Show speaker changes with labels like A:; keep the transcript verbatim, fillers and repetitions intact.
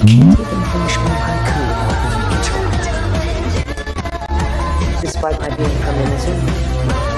A: can't even finish my haiku without being interrupted. Despite my being feminism,